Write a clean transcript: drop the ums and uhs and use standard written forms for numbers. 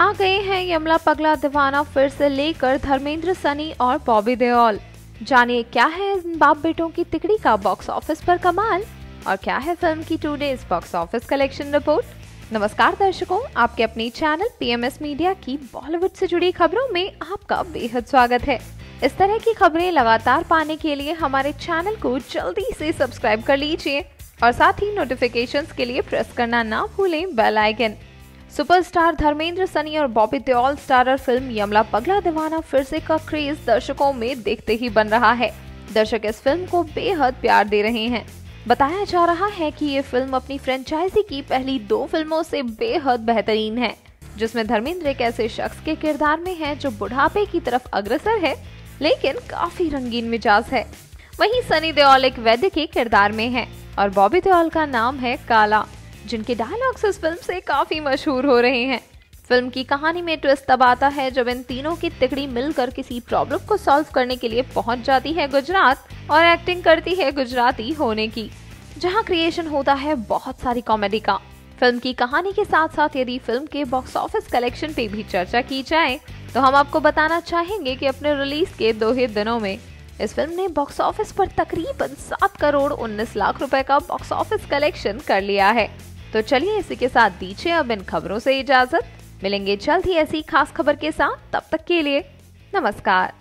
आ गए हैं यमला पगला दीवाना फिर से लेकर धर्मेंद्र, सनी और बॉबी देओल। जानिए क्या है इन बाप बेटों की तिकड़ी का बॉक्स ऑफिस पर कमाल और क्या है फिल्म की 2 days box office collection report. नमस्कार दर्शकों, आपके अपनी चैनल पीएमएस मीडिया की बॉलीवुड से जुड़ी खबरों में आपका बेहद स्वागत है। इस तरह की खबरें लगातार पाने के लिए हमारे चैनल को जल्दी से सब्सक्राइब कर लीजिए और साथ ही नोटिफिकेशंस के लिए प्रेस करना ना भूलें bell icon. Superstar Dharmendra, Sunny और बॉबी देओल स्टारर फिल्म यमला पगला दीवाना फिर से का क्रेज दर्शकों में देखते ही बन रहा है। दर्शक इस फिल्म को बेहद प्यार दे रहे हैं। बताया जा रहा है कि ये फिल्म अपनी फ्रेंचाइजी की पहली 2 फिल्मों से बेहद बेहतरीन है, जिसमें धर्मेंद्र एक ऐसे शख्स के किरदार में है जो बुढ़ापे की तरफ अग्रसर है लेकिन काफी रंगीन मिजाज है। वहीं सनी देओल एक वैद्य के किरदार में है और बॉबी देओल का नाम है काला, जिनके डायलॉग्स इस फिल्म से काफी मशहूर हो रहे हैं। फिल्म की कहानी में ट्विस्ट तब आता है जब इन तीनों की तिकड़ी मिलकर किसी प्रॉब्लम को सॉल्व करने के लिए पहुंच जाती है गुजरात और एक्टिंग करती है गुजराती होने की, जहां क्रिएशन होता है बहुत सारी कॉमेडी का। फिल्म की कहानी के साथ साथ यदि फिल्म के बॉक्स ऑफिस कलेक्शन पे भी चर्चा की जाए तो हम आपको बताना चाहेंगे कि अपने रिलीज के 2 ही दिनों में इस फिल्म ने बॉक्स ऑफिस पर तकरीबन 7 करोड़ 19 लाख रुपए का बॉक्स ऑफिस कलेक्शन कर लिया है। तो चलिए इसी के साथ दीजिए अब इन खबरों से इजाजत। मिलेंगे जल्द ही ऐसी खास खबर के साथ, तब तक के लिए नमस्कार।